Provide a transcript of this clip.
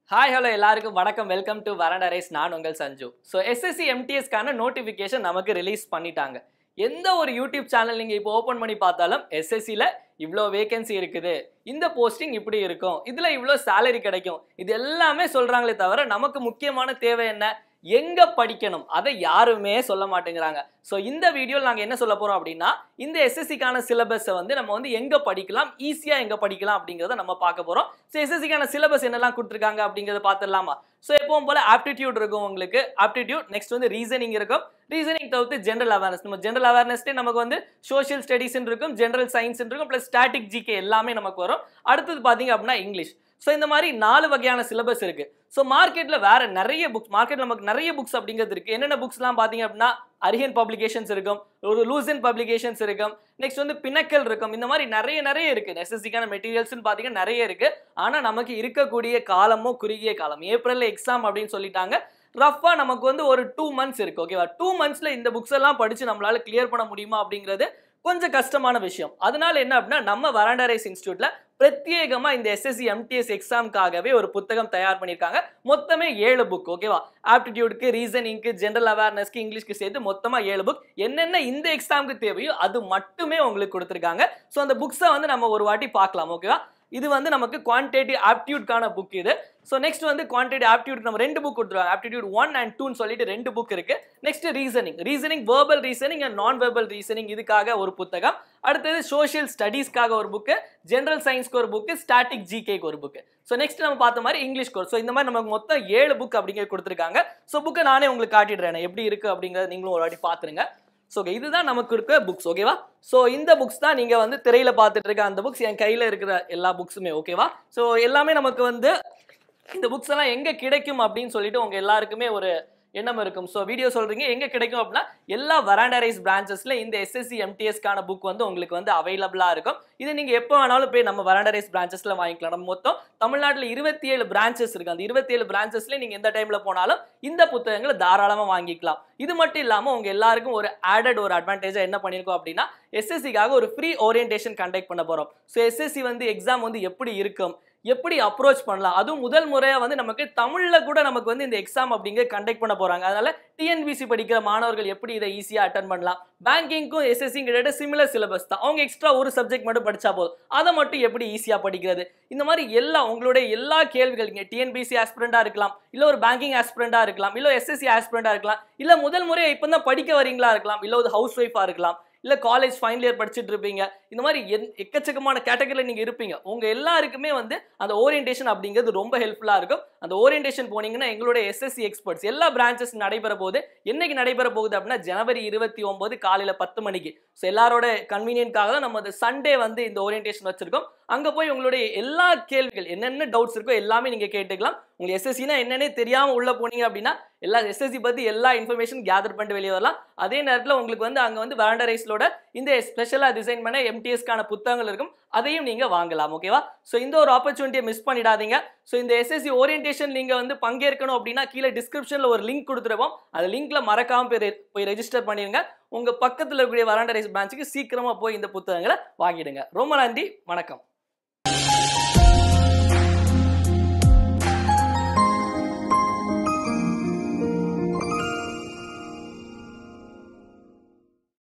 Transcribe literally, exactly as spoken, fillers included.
Hi, hello, எல்லாருக்கும் வணக்கம். Welcome to Veranda race. நான் உங்கள் Sanju. So S S C M T S கான நோட்டிஃபிகேஷன் நமக்கு ரிலீஸ் பண்ணிட்டாங்க. எந்த ஒரு யூடியூப் சேனல் நீங்க இப்போ ஓபன் பண்ணி பார்த்தாலும் S S C ல இவ்ளோ வேகன்சி இருக்குது, இந்த போஸ்டிங் இப்படி இருக்கும், இதுல இவ்ளோ salary கிடைக்கும், இது எல்லாமே சொல்றாங்களே தவிர நமக்கு முக்கியமான தேவை என்ன, எங்க படிக்கணும் அதை யாருமே சொல்ல மாட்டேங்கிறாங்க. சோ இந்த வீடியோல நாங்க என்ன சொல்ல போறோம் அப்படினா, இந்த S S C கான சிலபஸ் வந்து நம்ம வந்து எங்க படிக்கலாம், ஈஸியா எங்க படிக்கலாம் அப்படிங்கறத நம்ம பார்க்க போறோம். சோ S S C கான சிலபஸ் என்னெல்லாம் கொடுத்திருக்காங்க அப்படிங்கறத பார்த்தறலாமா. சோ எப்பவும் போல ஆப்டிட்யூட் இருக்கும் உங்களுக்கு, ஆப்டிட்யூட் நெக்ஸ்ட் வந்து ரீசனிங் இருக்கும். ரீசனிங் தவிர்த்து ஜெனரல் அவேர்னஸ், நம்ம ஜெனரல் அவேர்னஸ்ல நமக்கு வந்து சோஷியல் ஸ்டடீஸ் இருக்கும், ஜெனரல் சயின்ஸ் இருக்கும், பிளஸ் ஸ்டாட்டிக் ஜிகே எல்லாமே நமக்கு வரும். அடுத்து பாத்தீங்க அப்படினா இங்கிலீஷ். சோ இந்த மாதிரி நாலு வகையான சிலபஸ் இருக்கு. சோ மார்க்கெட்ல வேற நிறைய புக்ஸ், மார்க்கெட்ல நமக்கு நிறைய புக்ஸ் அப்படிங்கிறது இருக்கு. என்னென்ன புக்ஸ்லாம் பாத்தீங்க அப்படினா அரிஹன் பப்ளிகேஷன்ஸ் இருக்கும், ஒரு லூசன் பப்ளிகேஷன்ஸ் இருக்கும், நெக்ஸ்ட் வந்து பினக்கல் இருக்கும். இந்த மாதிரி நிறைய நிறைய இருக்கு. S S C கான மெட்டீரியல்ஸ்னு பாத்தீங்கன்னா நிறைய இருக்கு. ஆனா நமக்கு இருக்கக்கூடிய காலமோ குறுகிய காலம். ஏப்ரல்ல எக்ஸாம் அப்படின்னு சொல்லிட்டாங்க. ரஃபா நமக்கு வந்து ஒரு டூ மந்த்ஸ் இருக்கு. ஓகேவா? டூ மந்த்ஸ்ல இந்த புக்ஸ் எல்லாம் படிச்சு நம்மளால கிளியர் பண்ண முடியுமா அப்படிங்கிறது கொஞ்சம் கஷ்டமான விஷயம். அதனால என்ன அப்படின்னா, நம்ம Veranda race இன்ஸ்டிடியூட்ல பிரத்யேகமா இந்த S S C M T S எக்ஸாம்காகவே ஒரு புத்தகம் தயார் பண்ணிருக்காங்க. மொத்தமே ஏழு புக். ஓகேவா? ஆப்டிட்யூட்க்கு, ரீசனிங்க்கு, ஜெனரல் அவேர்னஸ்க்கு, இங்கிலீஷ்க்கு சேர்த்து மொத்தமா ஏழு புக். என்னென்ன இந்த எக்ஸாம்க்கு தேவையோ அது மட்டுமே உங்களுக்கு கொடுத்திருக்காங்க. சோ அந்த புக்ஸை வந்து நம்ம ஒரு வாட்டி பார்க்கலாம். ஓகேவா? இது வந்து நமக்கு குவான்டிட்டேட்டிவ் ஆப்டிட்யூட் கான புக் இது. சோ நெக்ஸ்ட் வந்து குவான்டிட்டேட்டிவ் ஆப்டிட்யூட் நம்ம ரெண்டு புக் கொடுத்துருவாங்க. ஆப்டிட்யூட் ஒன் அண்ட் டூ னு சொல்லிட்டு ரெண்டு புக் இருக்கு. Next reasoning, reasoning verbal reasoning and non verbal reasoning இதுக்காக ஒரு புத்தகம். அடுத்தது சோஷியல் ஸ்டடீஸ்க்காக ஒரு புக், ஜெனரல் சயின்ஸ்க்கு ஒரு புக், ஸ்டாட்டிக் ஜிகேக்கு ஒரு புக். சோ நெக்ஸ்ட் நம்ம பார்த்த மாதிரி இங்கிலீஷ் கோர்ஸ். சோ இந்த மாதிரி நமக்கு மொத்தம் ஏழு புக் அப்படிங்க கொடுத்திருக்காங்க. சோ புக்கை நானே உங்களுக்கு காட்டிடுறேன் எப்படி இருக்கு அப்படிங்கறத நீங்களும் ஒரு வாட்டி பாத்துருங்க. சோ இதுதான் நமக்கு இருக்க புக்ஸ். ஓகேவா? சோ இந்த புக்ஸ் தான் நீங்க வந்து திரையில பார்த்துட்டு இருக்க அந்த புக்ஸ், என் கையில இருக்கிற எல்லா புக்ஸுமே. ஓகேவா? சோ எல்லாமே நமக்கு வந்து இந்த புக்ஸ் எல்லாம் எங்க கிடைக்கும் அப்படின்னு சொல்லிட்டு உங்க எல்லாருக்குமே ஒரு எண்ணம் இருக்கும். சோ வீடியோ சொல்றீங்க எங்க கிடைக்கும் அப்படின்னா, எல்லா Veranda race பிரான்ச்சஸ்ல இந்த S S C M T S கான புக் வந்து உங்களுக்கு வந்து அவைலபிளா இருக்கும். இது நீங்க எப்ப வேணாலும் போய் நம்ம Veranda race பிரான்ச்சஸ்ல வாங்கிக்கலாம். நம்ம மொத்தம் தமிழ்நாட்டுல இருபத்தி ஏழு பிரான்ச்சஸ் இருக்கு. அந்த இருபத்தி ஏழு பிரான்ச்சஸ்ல நீங்க எந்த டைம்ல போனாலும் இந்த புத்தகங்களை தாராளமா வாங்கிக்கலாம். இது மட்டும் இல்லாம உங்க எல்லாருக்கும் ஒரு ஆடட் ஒரு அட்வான்டேஜா என்ன பண்ணிருக்கோம் அப்படின்னா, S S C காக ஒரு ஃப்ரீ ஓரியன்டேஷன் கண்டக்ட் பண்ண போறோம். சோ S S C வந்து எக்ஸாம் வந்து எப்படி இருக்கும், எப்படி அப்ரோச் பண்ணலாம், அதுவும் முதல் முறையா வந்து நமக்கு தமிழ்ல கூட நமக்கு வந்து இந்த எக்ஸாம் அப்படிங்க கண்டக்ட் பண்ண போறாங்க. அதனால T N P S C படிக்கிற மாணவர்கள் எப்படி இதை ஈஸியா அட்டெண்ட் பண்ணலாம், பேங்கிங்க்கும் S S C கிட்ட சிமிலர் சிலபஸ் தான், அவங்க எக்ஸ்ட்ரா ஒரு சப்ஜெக்ட் மட்டும் படிச்சா போதும், அதை மட்டும் எப்படி ஈஸியா படிக்கிறது, இந்த மாதிரி எல்லா உங்களுடைய எல்லா கேள்விகள், இங்க T N P S C ஆஸ்பிரண்டா இருக்கலாம், இல்ல ஒரு பேங்கிங் ஆஸ்பிரண்டா இருக்கலாம், இல்ல S S C ஆஸ்பிரண்டா இருக்கலாம், இல்ல முதல் முறை இப்பதான் படிக்க வரீங்களா இருக்கலாம், இல்ல ஒரு ஹவுஸ் ஒய்ஃபா இருக்கலாம், இல்ல காலேஜ் ஃபைனல் இயர் படிச்சிட்டு இருப்பீங்க. இந்த மாதிரி எக்கச்சக்கமான கேட்டகரியில நீங்க இருப்பீங்க. உங்க எல்லாருக்குமே வந்து அந்த ஓரியன்டேஷன் அப்படிங்கிறது ரொம்ப ஹெல்ப்ஃபுல்லா இருக்கும். அந்த ஓரியன்டேஷன் போனீங்கன்னா எங்களுடைய S S C எக்ஸ்பர்ட்ஸ் எல்லா பிரான்ச்சஸ் நடைபெற போகுது. என்னைக்கு நடைபெற போகுது அப்படின்னா, ஜனவரி இருபத்தி ஒன்பது காலையில பத்து மணிக்கு. ஸோ எல்லாரோட கன்வீனியன்ட்காக தான் நம்ம சண்டே வந்து இந்த ஓரியன்டேஷன் வச்சிருக்கோம். அங்க போய் உங்களுடைய எல்லா கேள்விகள் என்னென்ன டவுட்ஸ் இருக்கோ எல்லாமே நீங்க கேட்டுக்கலாம். உங்களுக்கு S S C னா என்னன்னே தெரியாம உள்ள போனீங்க அப்படின்னா எல்லா S S C பத்தி எல்லா இன்ஃபர்மேஷன் கேதர் பண்ணிட்டு வெளியே வரலாம். அதே நேரத்தில் உங்களுக்கு வந்து அங்க வந்து Veranda raceலோட இந்த ஸ்பெஷலா டிசைன் பண்ண M T S கான புத்தகங்கள் இருக்கும், அதையும் நீங்க வாங்கலாம். ஓகேவா? சோ இந்த ஒரு ஆப்பர்ச்சுனிட்டியை மிஸ் பண்ணிடாதீங்க. சோ இந்த S S C ஓரியன்டேஷன் நீங்க வந்து பங்கேற்கணும் அப்படின்னா கீழே டிஸ்கிரிப்ஷன்ல ஒரு லிங்க் கொடுத்துருப்போம். அந்த லிங்க்ல மறக்காம போய் போய் ரெஜிஸ்டர் பண்ணிருங்க. உங்க பக்கத்துல இருக்கக்கூடிய Veranda race பிரான்ச்சுக்கு சீக்கிரமா போய் இந்த புத்தகங்களை வாங்கிடுங்க. ரொம்ப நன்றி, வணக்கம்.